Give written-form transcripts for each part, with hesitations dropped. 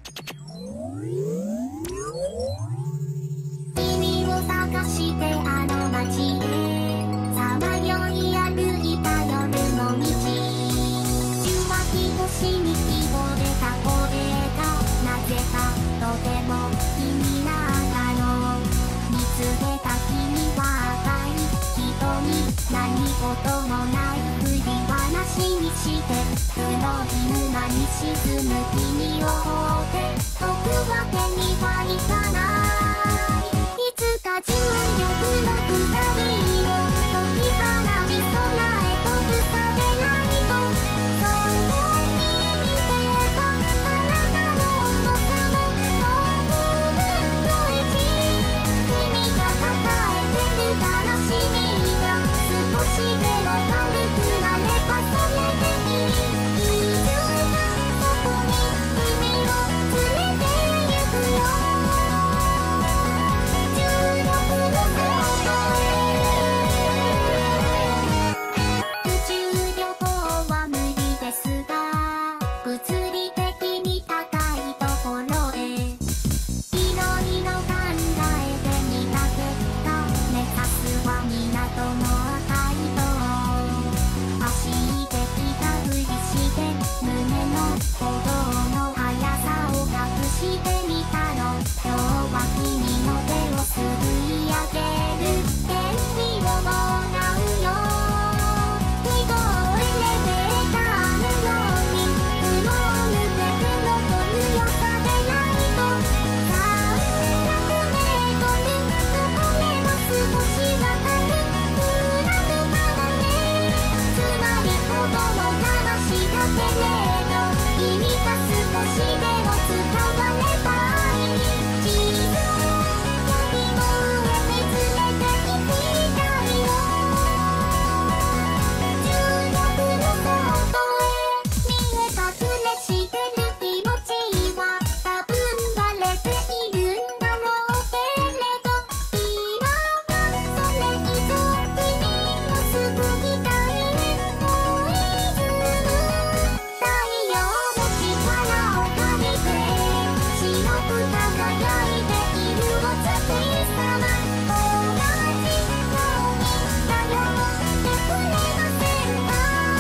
君を探してあの街でさまよい歩いた夜の道、受話器越しに聞こえた声がなぜかとても気になったの。見つけた君は赤い瞳、何事もないふり話にして黒い沼に沈む君を追って僕は手にはいかない。いつか重力の下りを解き放ち備え飛ぶさでないと、そうに見てた体の重さももう超えち、君が抱えてる悲しみが少しでも軽くなればそれでいい。宇宙がそこに君を連れて行くよ、重力の外へ。宇宙旅行は無理ですが物理的に高いところへいろいろ考えてみた結果、目指すは港の赤い塔、走ってきたふりして胸の鼓動の速さを隠してみたの。今日は君の手をすくい上げる権利をもらうよ。記号エレベーターのように雲を抜けて残る良さでないと、300メートルそこへは少しわかる裏からね。つまりほどの話だけれど君が少しでも伝わればいい。地図よりも上に連れて行きたいよ、重力の外へ。見え隠れしてる気持ちは多分バレているんだろうけれど、今はそれ以上君を救いたいね。もういず太陽の力を借りて白く輝いているお月様、同じように頼ってくれませんか。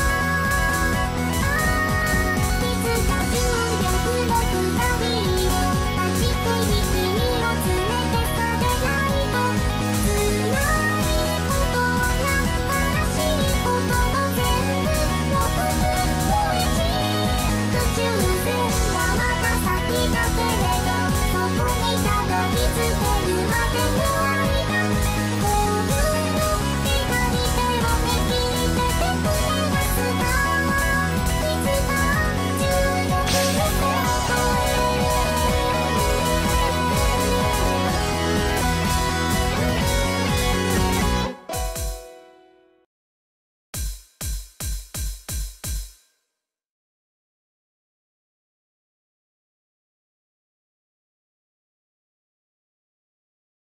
いつか重力の下りを立ち食い君を連れてさでないと、辛いことや悲しいことも全部僕に超えち、宇宙船はまだ先だけれどそこにたどり着けるまでの